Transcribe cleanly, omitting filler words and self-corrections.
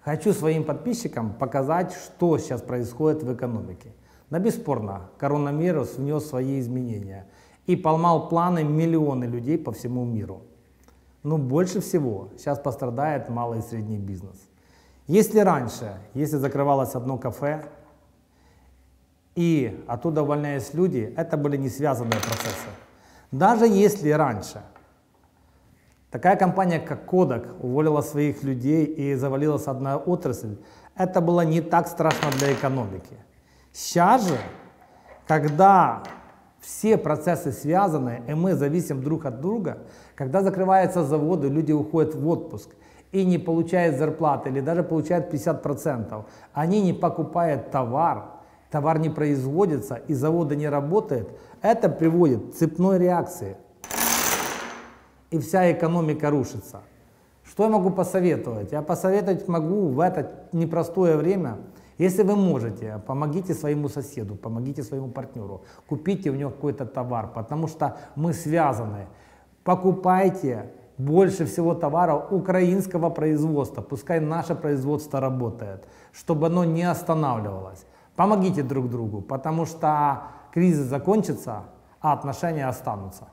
Хочу своим подписчикам показать, что сейчас происходит в экономике. Да, бесспорно, коронавирус внес свои изменения и поломал планы миллионы людей по всему миру. Но больше всего сейчас пострадает малый и средний бизнес. Если раньше, если закрывалось одно кафе, и оттуда увольнялись люди, это были не связанные процессы. Даже если раньше такая компания, как Kodak, уволила своих людей и завалилась одна отрасль, это было не так страшно для экономики. Сейчас же, когда все процессы связаны, и мы зависим друг от друга, когда закрываются заводы, люди уходят в отпуск и не получают зарплаты, или даже получают 50%, они не покупают товар, товар не производится и заводы не работают, это приводит к цепной реакции. И вся экономика рушится. Что я могу посоветовать? Я посоветовать могу в это непростое время, если вы можете, помогите своему соседу, помогите своему партнеру, купите у него какой-то товар, потому что мы связаны. Покупайте больше всего товара украинского производства, пускай наше производство работает, чтобы оно не останавливалось. Помогите друг другу, потому что кризис закончится, а отношения останутся.